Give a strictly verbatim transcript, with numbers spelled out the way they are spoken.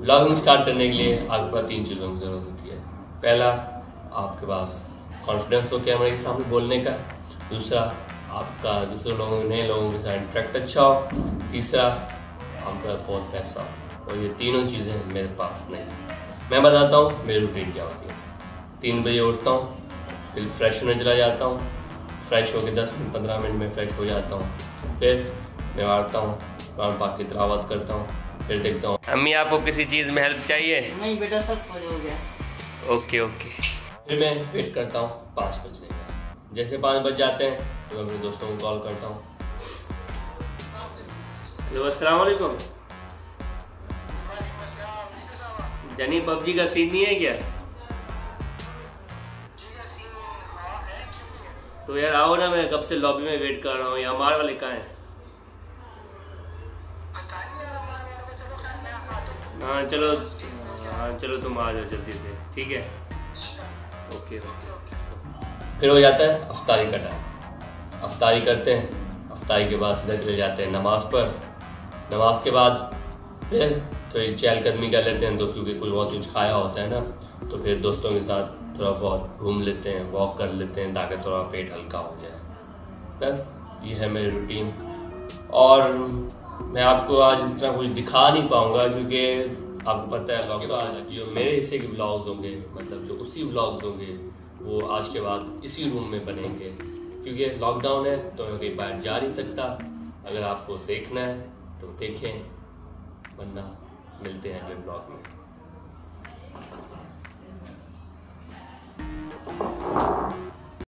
Blogging start करने के लिए आपके पास तीन चीज़ों की ज़रूरत होती है। पहला, आपके पास कॉन्फिडेंस हो कैमरे के सामने बोलने का। दूसरा, आपका दूसरे लोगों नए लोगों के साथ इंटरेक्ट अच्छा हो। तीसरा, आपका बहुत पैसा हो। और ये तीनों चीज़ें मेरे पास नहीं। मैं बताता हूँ मेरी रूटीन क्या होती है। तीन बजे उठता हूँ, फिर फ्रेश होने चला जाता हूँ। फ्रेश होकर दस मिनट पंद्रह मिनट में फ्रेश हो जाता हूँ। फिर मैं आता हूँ, कुरान पाक की तिलावत करता हूँ, फिर देखता हूँ। अम्मी, आपको किसी चीज़ में हेल्प चाहिए? नहीं बेटा, सब कुछ हो गया। Okay okay. फिर मैं वेट करता हूँ पाँच बजने का। जैसे पाँच बज जाते हैं तो मैं अपने दोस्तों को कॉल करता हूँ। हेलो, अस्सलाम वालेकुम। जानी पबजी का सीन नहीं है क्या? तो यार आओ ना, मैं कब से लॉबी में वेट कर रहा हूँ। यहाँ हमारे वाले कहाँ हैं? हाँ चलो, हाँ चलो तुम आ जाओ जल्दी से, ठीक है? ओके। फिर हो जाता है अफ्तारी का टाइम। अफ्तारी करते हैं, अफ्तारी के बाद सीधा चले जाते हैं नमाज पर। नमाज के बाद फिर थोड़ी चहलकदमी कर लेते हैं, तो क्योंकि कुछ बहुत कुछ खाया होता है ना, तो फिर दोस्तों के साथ थोड़ा बहुत घूम लेते हैं, वॉक कर लेते हैं ताकि थोड़ा पेट हल्का हो जाए। बस ये है मेरी रूटीन। और मैं आपको आज इतना कुछ दिखा नहीं पाऊंगा क्योंकि आपको पता है उसके बाद जो मेरे हिस्से के व्लॉग्स होंगे, मतलब जो उसी व्लॉग्स होंगे, वो आज के बाद इसी रूम में बनेंगे क्योंकि लॉकडाउन है तो मैं कहीं बाहर जा नहीं सकता। अगर आपको देखना है तो देखें, वरना मिलते हैं अगले ब्लॉग में।